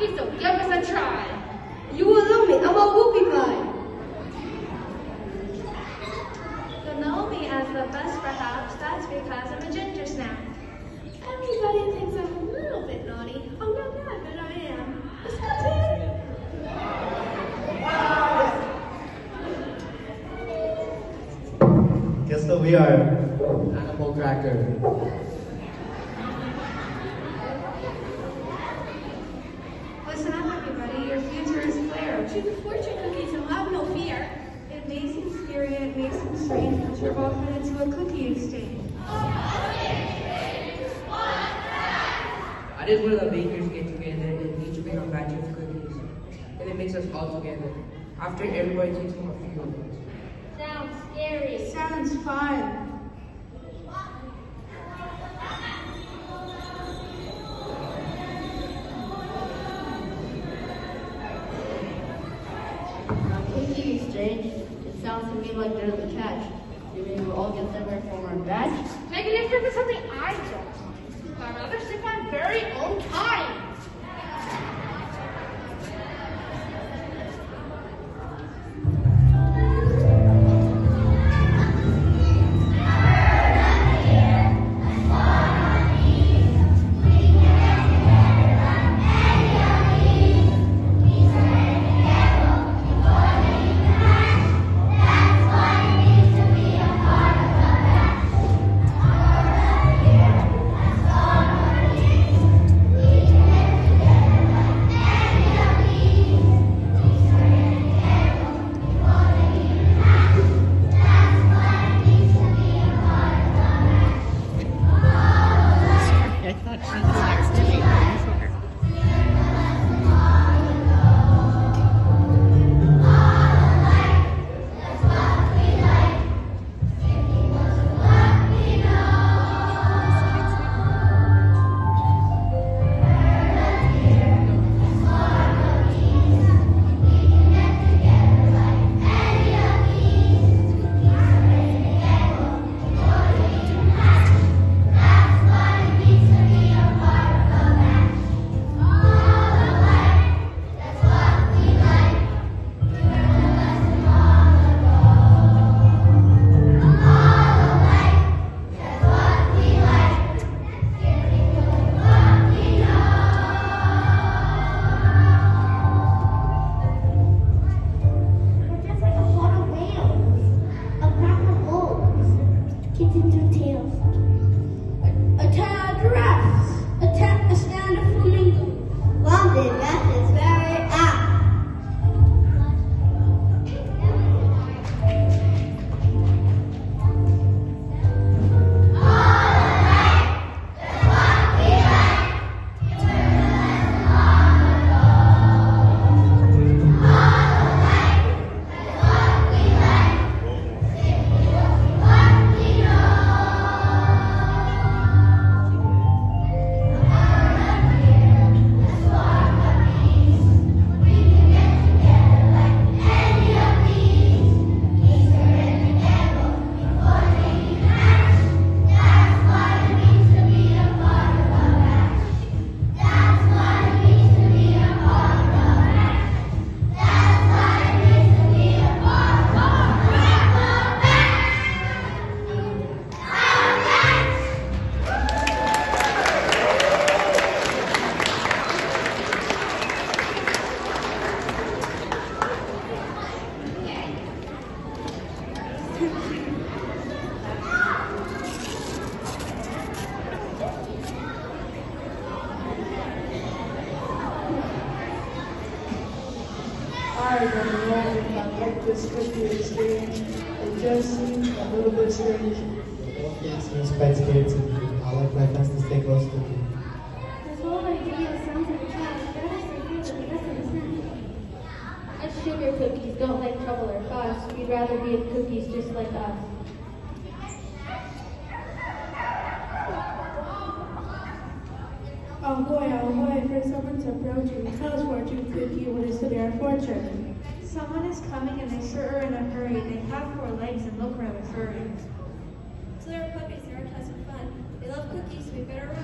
cookies, so give us a try. You will love me. I'm a W.P Bate. You'll know me as the best, perhaps. That's because I'm a ginger snap. Everybody thinks I'm a little bit naughty. I'm not bad, but I am. A Saskatoon. Guess what we are? Animal cracker. Listen up, everybody. Your future is clear. Choose the fortune cookies and have no fear. It may seem scary and it may seem strange, but you're both headed to a cookie exchange. That is where the bakers get together and each bring a batch of cookies. And it makes us all together. After everybody takes home a few of them. Sounds scary. Sounds fun. Cookie exchange. It sounds to me like there's a catch. You mean we'll all get them from our batch? Making it is something I don't. I'd rather stick my very own time. this cookie exchange. It just seems a little bit strange. It seems quite scary to me. I like my friends to stay close to me. This whole idea sounds like a challenge. Better stay here than the rest of the snack. Us sugar cookies don't like trouble or fuss. We'd rather be in cookies just like us. Oh boy, for someone to approach you, tell us fortune cookie what is to their fortune. Someone is coming and they sure are in a hurry. They have 4 legs and look rather furry. So they're puppies, they're a tons of fun. They love cookies, so we better run.